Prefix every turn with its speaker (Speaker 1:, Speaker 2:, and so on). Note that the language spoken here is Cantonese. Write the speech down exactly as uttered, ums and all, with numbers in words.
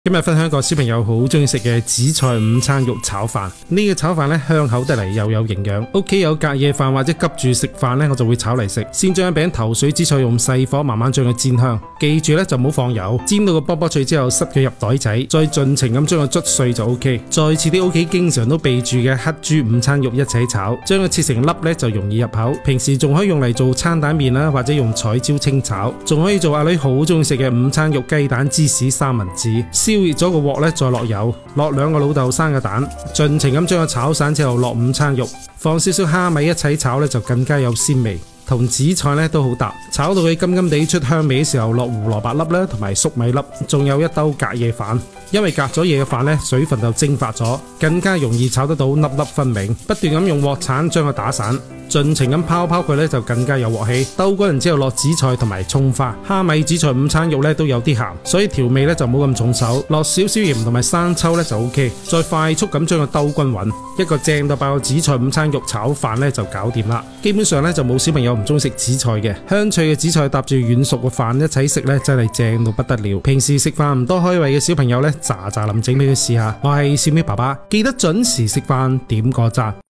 Speaker 1: 今日分享一個小朋友好中意食嘅紫菜午餐肉炒飯。呢個炒飯咧香口得嚟又有營養。屋企有隔夜飯或者急住食飯咧，我就會炒嚟食。先將一餅頭水紫菜用細火慢慢將佢煎香，記住咧就唔好放油。煎到個卜卜脆之後，塞佢入袋仔，再盡情咁將佢捽碎就 OK。再切啲屋企經常都備住嘅黑豬午餐肉一齊炒，將佢切成粒咧就容易入口。平時仲可以用嚟做餐蛋麵啦，或者用彩椒清炒，仲可以做阿女好中意食嘅午餐肉雞蛋芝士三文治。燒熱咗個鑊咧，再落油，落兩個老豆生嘅蛋，盡情咁將佢炒散之後落午餐肉，放少少蝦米一齊炒咧就更加有鮮味，同紫菜咧都好搭。炒到佢金金地出香味嘅時候，落胡蘿蔔粒啦，同埋粟米粒，仲有一兜隔夜飯。因為隔咗夜嘅飯咧，水分就蒸發咗，更加容易炒得到粒粒分明。不斷咁用鑊鏟將佢打散，盡情咁拋拋佢咧就更加有鑊氣。兜嗰陣之後落紫菜同埋蔥花，蝦米紫菜午餐肉咧都有啲鹹，所以調味咧就冇咁重手，落少少鹽同埋生抽咧就 OK。再快速咁將佢兜均勻，一個正到爆紫菜午餐肉炒飯咧就搞掂啦。基本上咧就冇小朋友唔中意食紫菜嘅，香脆嘅紫菜搭住軟熟嘅飯一齊食咧真係正到不得了。平時食飯唔多開胃嘅小朋友咧，喳喳林整俾佢試下。我係小喵爸爸，記得準時食飯，點個讚。